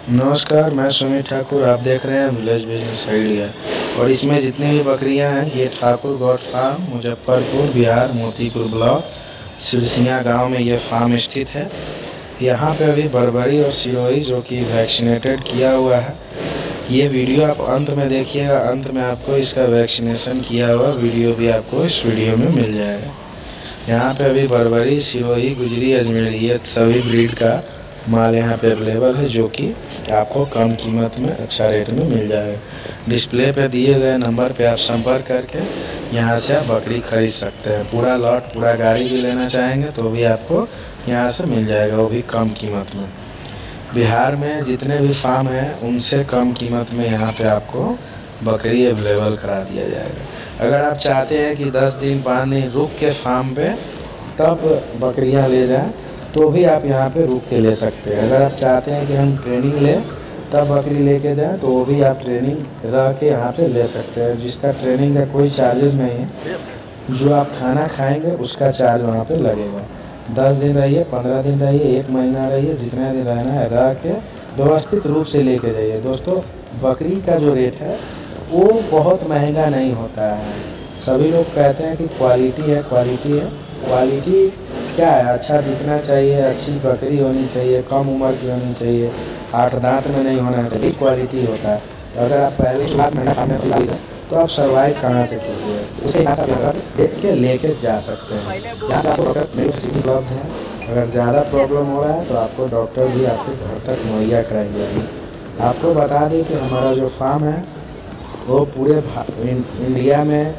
नमस्कार, मैं सुमित ठाकुर। आप देख रहे हैं विलेज बिजनेस आइडिया। और इसमें जितनी भी बकरियां हैं ये Thakur goat farm Muzaffarpur Bihar Motipur block Sirsiya गांव में ये फार्म स्थित है। यहाँ पे अभी बर्बरी और सिरोही जो कि वैक्सीनेटेड किया हुआ है। ये वीडियो आप अंत में देखिएगा, अंत में आपको इसका वैक्सीनेशन किया हुआ वीडियो भी आपको इस वीडियो में मिल जाएगा। यहाँ पे अभी बर्बरी, सिरोही, गुजरी, अजमेरी ये सभी ब्रीड का माल यहाँ पे अवेलेबल है, जो कि आपको कम कीमत में अच्छा रेट में मिल जाएगा। डिस्प्ले पे दिए गए नंबर पे आप संपर्क करके यहाँ से आप बकरी खरीद सकते हैं। पूरा लॉट, पूरा गाड़ी भी लेना चाहेंगे तो भी आपको यहाँ से मिल जाएगा, वो भी कम कीमत में। बिहार में जितने भी फार्म हैं उनसे कम कीमत में यहाँ पे आपको बकरी अवेलेबल करा दिया जाएगा। अगर आप चाहते हैं कि 10 दिन 5 दिन रुक के फार्म पे तब बकरियाँ ले जाएं तो भी आप यहाँ पे रुक के ले सकते हैं। अगर आप चाहते हैं कि हम ट्रेनिंग लें तब बकरी लेके जाएं तो वो भी आप ट्रेनिंग रह के यहाँ पे ले सकते हैं, जिसका ट्रेनिंग का कोई चार्जेस नहीं है। जो आप खाना खाएंगे उसका चार्ज वहाँ पे लगेगा। 10 दिन रहिए, 15 दिन रहिए, 1 महीना रहिए, जितने दिन रहना है रह के व्यवस्थित रूप से लेके जाइए। दोस्तों, बकरी का जो रेट है वो बहुत महंगा नहीं होता है। सभी लोग कहते हैं कि क्वालिटी है, क्वालिटी है। क्वालिटी क्या है? अच्छा दिखना चाहिए, अच्छी बकरी होनी चाहिए, कम उम्र की होनी चाहिए, 8 दांत में नहीं होना चाहिए, क्वालिटी होता है। तो अगर आप पहले ही बात महंगा खाने को लाइए तो आप सर्वाइव कहाँ से कीजिए? उसके हिसाब से आप देख के लेके जा सकते हैं। यहाँ पे आपको डॉक्टर मेरी फैसिलिटी उपलब्ध है। अगर ज़्यादा प्रॉब्लम हो रहा है तो आपको डॉक्टर भी आपके घर तक मुहैया कराई जाएगी। आपको बता दें कि हमारा जो फार्म है वो पूरे इंडिया में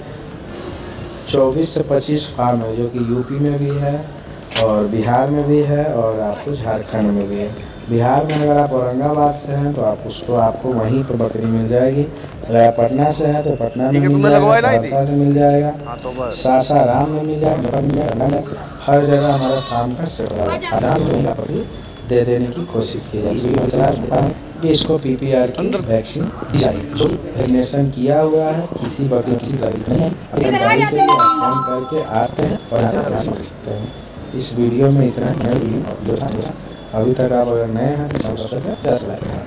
24 से 25 फार्म है, जो कि यूपी में भी है और बिहार में भी है और आपको झारखंड में भी है। बिहार में अगर आप औरंगाबाद से हैं तो आपको वहीं पर बकरी मिल जाएगी। अगर आप पटना से हैं तो पटना में मिल जाएगा, सहरसा से मिल जाएगा, सासाराम में मिल जाएगा। हर जगह हमारा फार्म का सेवा है, बकरी दे देने की कोशिश की जाएगी। इसको PPR की वैक्सीन दी जाएगी, जो वैक्सीनेशन किया हुआ है। किसी बकरी की तकलीफ नहीं है। फोन करके आते हैं और कर सकते हैं। इस वीडियो में इतना ही। अभी तक आप अगर नए हैं तो सब्सक्राइब 10 लाइक है।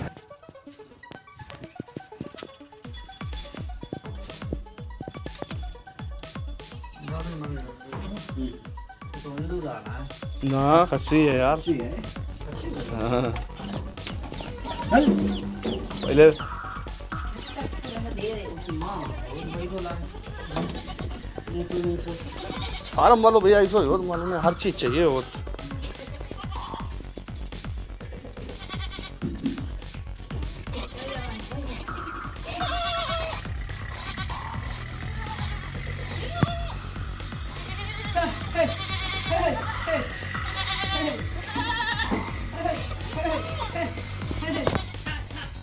ना खस्सी है यार। हाँ। पहले फार्म वालों भैया ऐसा हो मालूम है, हर चीज चाहिए हो।